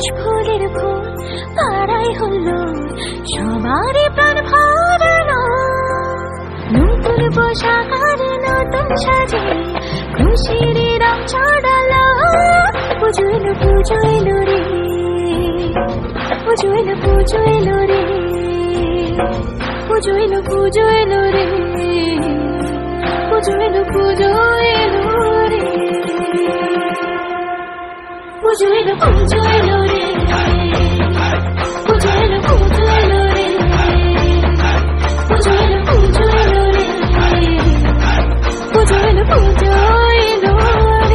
আকাশ ফুলের ফুল পাড়াই হলো সবারই প্রাণ ভরানো নতুন পোশাক আর নতুন সাজে খুশির রং ছড়ালো পুজো এলো রে পুজো এলো রে পুজো এলো রে পুজো এলো রে পুজো এলো রে পুজো এলো রে পুজো এলো রে পুজো এলো রে পুজো এলো রে পুজো এলো রে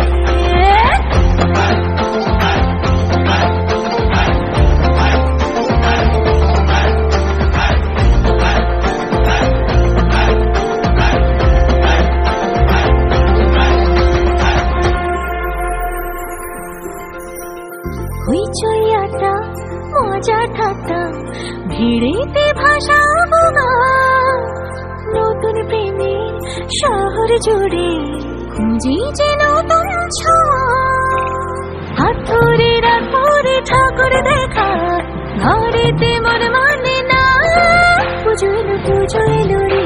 হইচইয়াটা মজা ঠাট্টা ভিড়েতে ভাসাবো না নতুন প্রেমের শহর জুড়ে খুঁজি যে নতুন ছোঁয়া হাত ধরে রাত ভরে ঠাকুর দেখা ঘরেতে মন মানে না পুজো এলো রে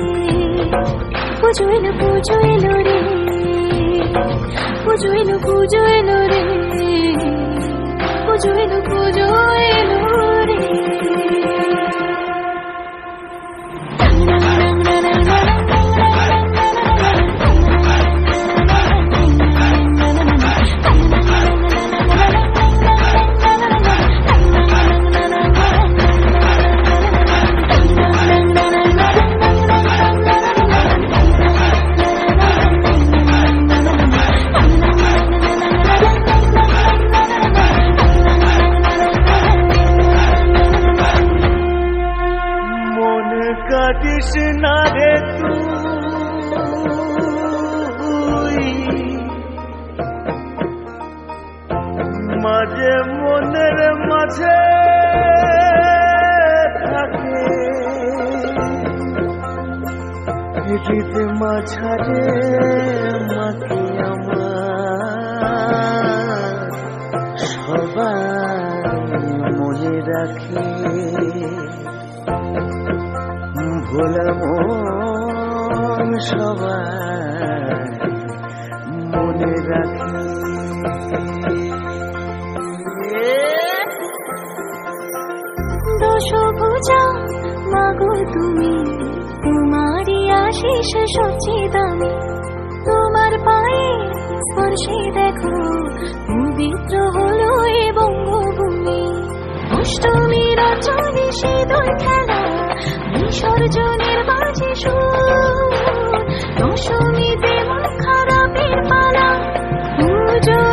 পুজো এলো রে পুজো এলো রে পুজো এলো রে কাটিস না রে তুই মাঝে মনের মাঝে থাকে হৃদ মাঝারে মাকে আমার সবাই মনে রাখে ভোলা মন সবাই মনে রাখে দশভুজা মাগো তুমি তোমারই আশিস সবচেয়ে দামি তোমার পায়ে স্পর্শে দেখো পবিত্র হলো এ বঙ্গভূমি অষ্টমী রচনী সিঁদুর খেলা বিসর্জনের বাজে সুর দশমীতে মন খারাপের পালা পুজো